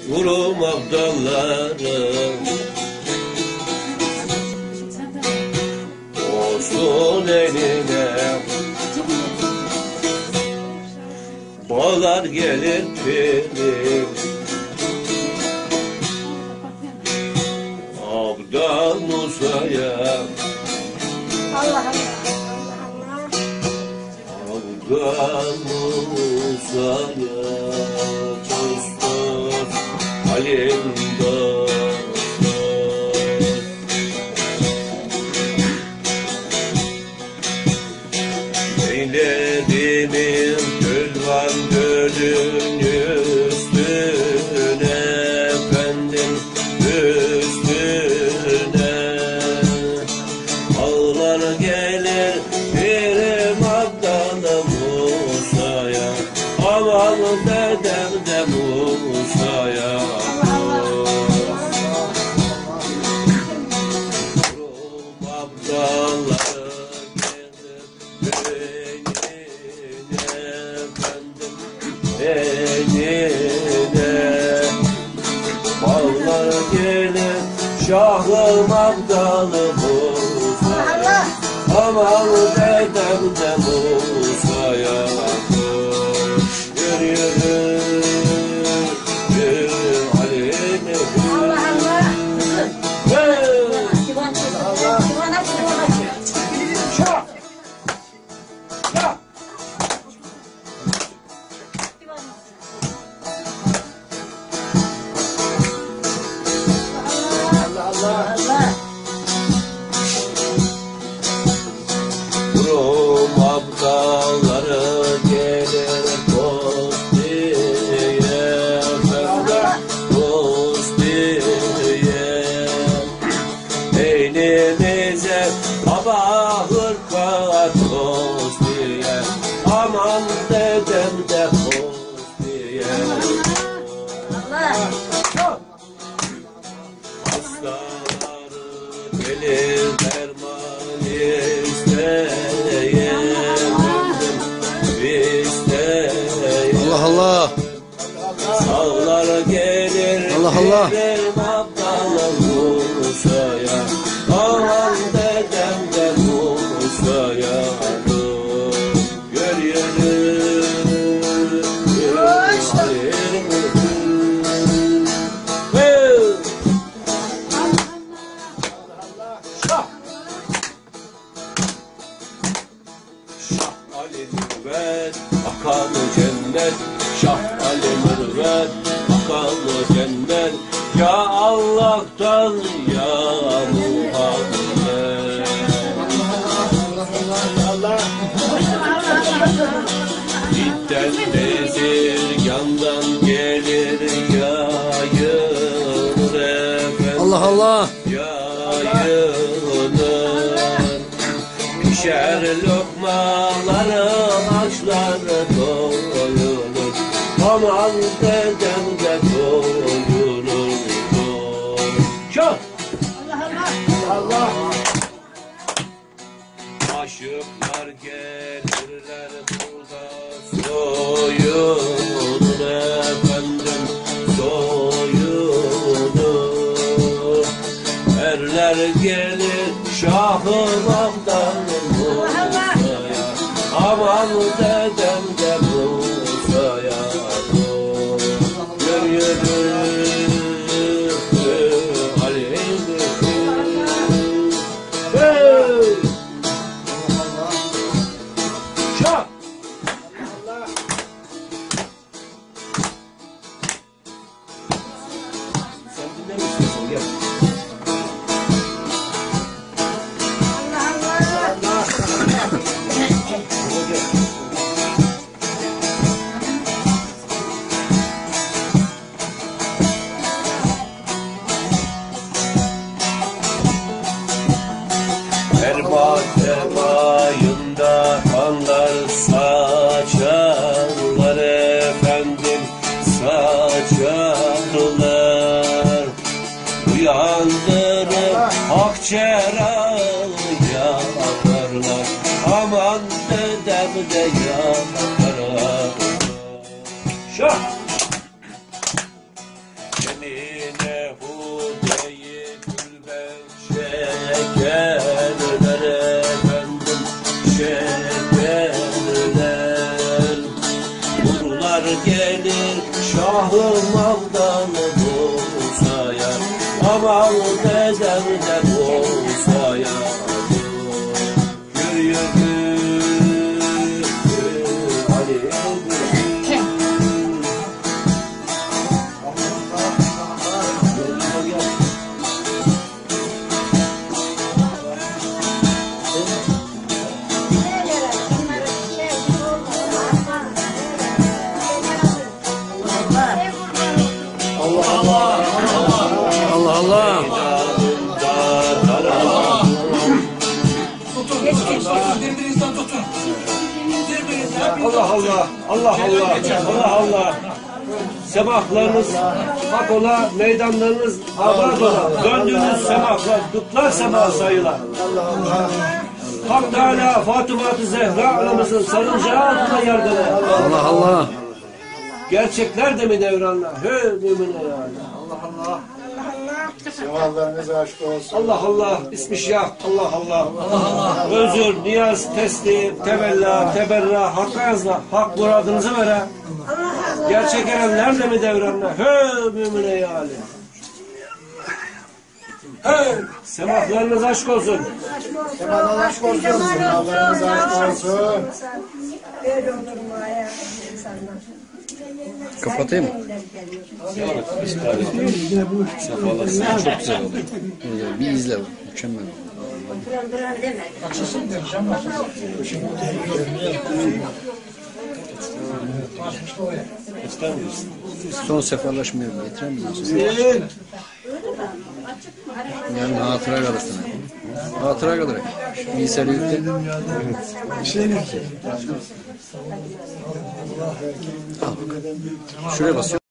vurum abdallarım. Olsun eline bağlar gelir pirim. Abdal Musa'ya Abdal Musa'ya dost dost halim dost. Eylediğimin gülvan gölün üstüne efendim üstüne ağlar gelir pirim abdalım Musa'ya, aman dedem de Musa'ya. Vurum abdalları enine bağlar gelir şahım abdalım Musa'ya, aman dedem de Musa'ya. Yürü yürü yürü Ali'ne vurum abdalları gelir dost diye, dost diye. Beynimize baba hırka dost diye, aman dedem de dost diye. Hastaları gelir derman isteye, Allah Allah. Sağlar gelir Allah Allah. abdalım Musa'ya, aman dedem de Musa'ya. Gör yürü Şah Ali Mürvet, makamı cennet. Şah Ali Mürvet, makamı cennet. Ya Allah'tan ya Muhammed. İtten bezir, yandan gelir yayılır efendim. Allah Allah. Yayılır. Pişer lokmaları, haşları doyulur. Aman dedem de doyulur. Çok. Allah. Aşıklar gelirler burada, soyulur efendim, soyulur. Erler gelir şahım abdalım Musa'ya, aman dedem de Musa'ya. Yürü yürü Ali'ne şah. Sen dinlemişsin, gel. gelir şahım Mevlana'm olsa ya. Aman ne derler olsa ya. Yürü Ali. Allah Allah. Birbirinizden tutun. Birbirinizden. Allah Allah, Allah Allah, Allah Allah. Semahlarınız hak ola, meydanlarınız abad ola. Döndüğünüz semahlar, kutlar semah sayılar. Hak Teala Fatıma-ı Zehra anamızın sarıncağı altına yargılı. Allah Allah. Gerçekler de mi devranlar? He mümine yani. Sevaplarınız aşk olsun. Allah Allah, bismillah, Allah Allah. Özür, niyaz, teslim, tevella, teberra, hakka yazla, hak muradınızı vere. Gerçek erenler de mi devranlar? He mümine yani. He, semahlarınız aşk olsun. Sevaplarınız aşk olsun. Sevaplarınız aşk olsun. Öyle olur mu ya insanlar? Kapatayım mı? Çok güzel oldu. Bir izle. Mükemmel. Duran deme. Son seferleşmeye getirir misin? Yani hatıra kalır sana. Hatıra kalır. Bilgisayarı yükle. Al bak. Şuraya basıyor.